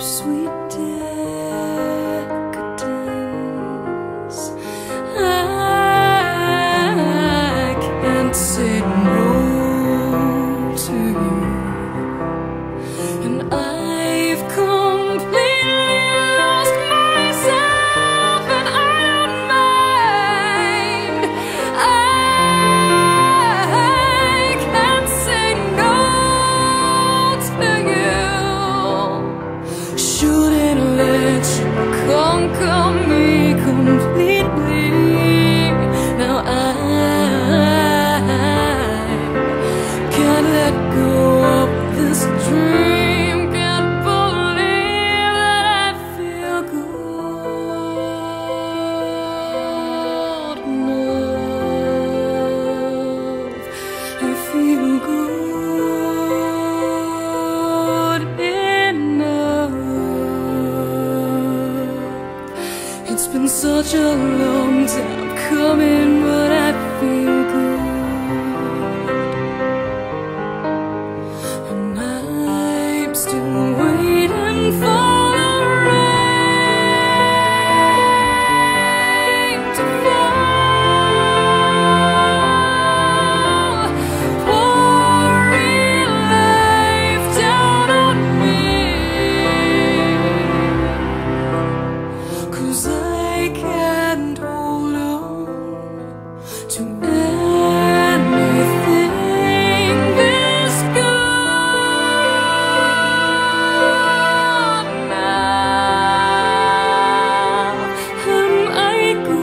sweet decadence. I can't say no to you, and I've completely lost myself, and I don't mind. I can't say no to you. Shouldn't let you conquer me completely. Now I can't let go of this dream. Can't believe that I feel good enough. I feel good enough. It's been such a long time coming, but I feel good. And I'm still waiting for the rain to fall, pouring life down on me. 'Cause I can't hold on to anything this good now. Am I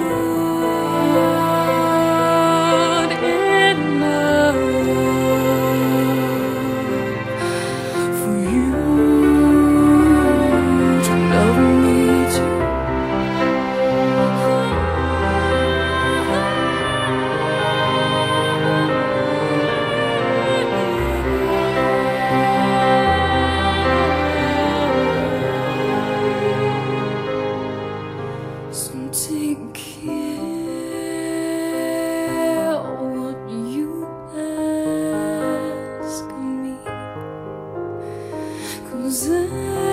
good enough for you to love me too? So take care what you ask me, 'cause I